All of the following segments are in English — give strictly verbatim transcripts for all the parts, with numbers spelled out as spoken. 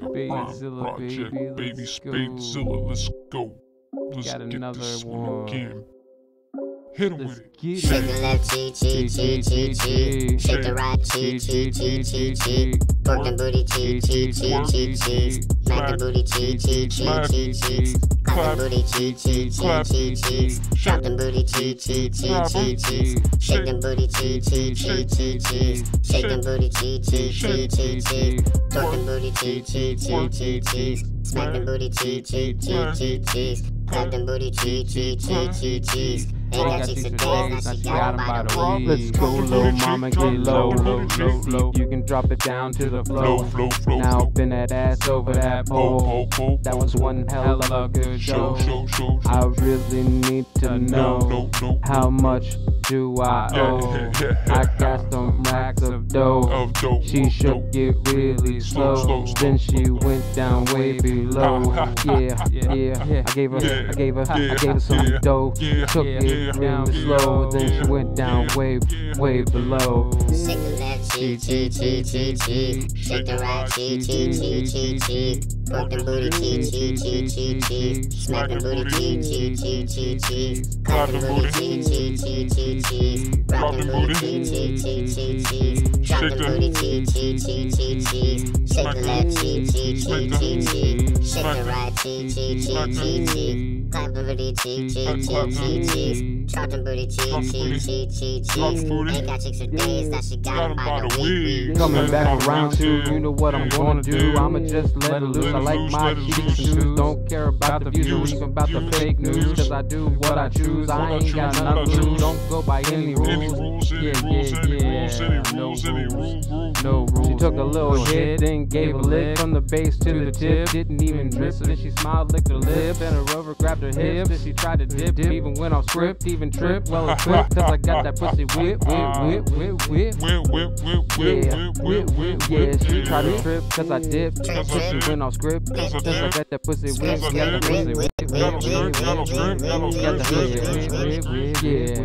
Spadezilla, Project, baby, baby, let's go. Spadezilla, let's go. Let's Got get another this one. one again. Hit him Let's with it. get Shake it. the left cheek, cheek, cheek, cheek, cheek. Shake the right cheek, cheek, cheek, cheek, cheek. Work the booty, cheek, cheek, cheek, cheek, cheek. Smack the booty, cheek, cheek, cheek, cheek, cheek. Clap the booty, cheek, cheek, cheek, cheek, cheek. Drop the booty, cheek, cheek, cheek, cheek, cheek. Shake the booty, cheek, cheek, cheek, cheek, cheek. Shake the booty, cheek, cheek, cheek, cheek, cheek. Work the booty, cheek, cheek, cheek, cheek, cheek. Smack the booty, cheek, cheek, cheek, cheek, cheek. Clap the booty, cheek, cheek, cheek, cheek, cheek. Ain't got chicks for days, now she got 'em by the week. Let's go, little mama, get low, low, low, low. You can drop it down to the flow. Flow, flow, flow, Now flow. bend that ass over that pole. That was one hell of a good Show, show. show, show, show. I really need to No, know no, no. how much do I Yeah, owe? yeah, yeah, yeah. I got some racks of dough. Of dope, She of shook dope. it really Slow, slow. slow, slow, Then she slow. went down way below. Yeah, yeah, yeah. I gave her, Yeah, I gave her, I yeah, gave her some yeah, dough. yeah, Took yeah, it yeah, really slow. Then yeah, she went down yeah, way, yeah, way below. Shake the left cheek, cheek, cheek, cheek, cheek. Shake the right cheek, cheek, cheek, cheek, cheek. Work the booty, cheek, cheek, cheek, cheek, cheek. Smack the booty, cheek, cheek, cheek, cheek, cheek. Clap the booty, cheek, cheek, cheek, cheek, cheek. Rock the booty, cheek, cheek, cheek, cheek, cheek. Drop the booty, cheek, cheek, cheek, cheek, cheek. Shake the left cheek, cheek, cheek, cheek, cheek. Shake the right cheek, cheek, cheek, cheek, cheek. Clap the booty, cheek, cheek, cheek, cheek, cheek. Drop the booty, cheek, cheek, cheek, cheek, cheek. Ain't got chicks for days, now she got 'em by the week. Coming back around two, you know what I'm gonna do. I'ma just let it loose. I like my cheeks and shoes. Don't care about the views or even about the fake news. Cause I do what I choose. I ain't got nothing to lose. Don't go by any rules. Yeah, yeah, yeah. No rules. No rules. She took a little hit, then gave a lick from the base to the tip. Didn't even drip. Then she smiled, licked her lip, and her rover grabbed her hips. Then she tried to dip, dip, even went off script, even trip. Well equipped, cause I got that pussy whip, whip, whip, whip, whip. Whip, whip, whip, whip, Yeah, whip, whip, whip, yeah, she whip. tried to trip, cause I dipped. Cause Cause I she went off script. Cause I Cause I dip. got that pussy whip, Cause I got that dip. pussy whip, Got no whip, skirt, got no skirt, got no got the skirt, pussy skirt, whip, skirt,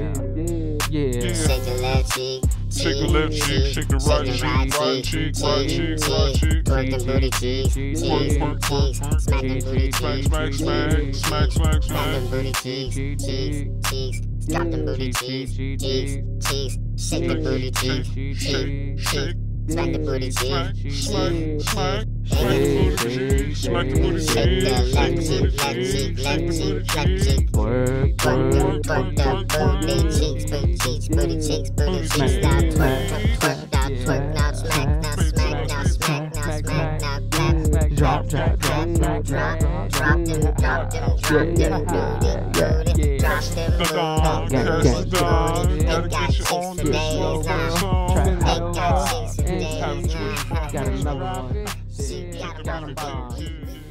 whip, yeah, yeah. Shake the left cheek, Shake the left cheek, shake the right cheek, right cheek, right cheek, right cheek. Work the booty cheeks, cheeks, cheeks. Smack the booty cheeks, Smack, smack, smack, smack, smack, Clap the smack. booty cheeks, cheeks, cheeks. Drop the booty cheeks, cheeks, cheeks. Shake the booty cheeks, Shake, shake, smack the booty smack, cheeks. smack, smack. Smack the booty cheek, smack the booty Shake cheek, the shake left the cheek, booty left cheek, cheek, left shake cheek, the left booty cheek. cheek. Work, Work the, work, work the booty cheeks, booty cheeks, booty cheeks, booty cheeks. Now twerk, twerk, now twerk, now smack, now smack, now smack, now smack, now clap. drop, drop, drop, Drop, drop, drop them, drop them, drop them, booty, booty. Drop them, The dog, booty, catch booty, the dog. booty. Gotta Ain't got get you chicks on for the days slow now. song. Ain't got chicks for Ain't days now. got another one. She got 'em Got 'em by the by. week.